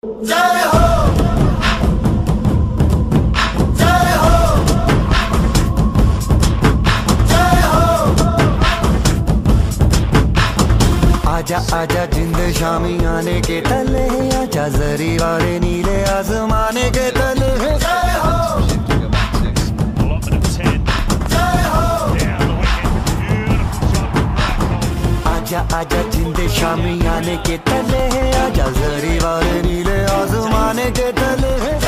जय हो, जय हो, जय हो। आजा आजा जिंद शामी आने के तले, आजा जरी वाले नीले आसमाने के तले। जय हो, आजा आजा जिंदे शामी आने के तले, आजा जरी वाले नीले आसमाने के तले।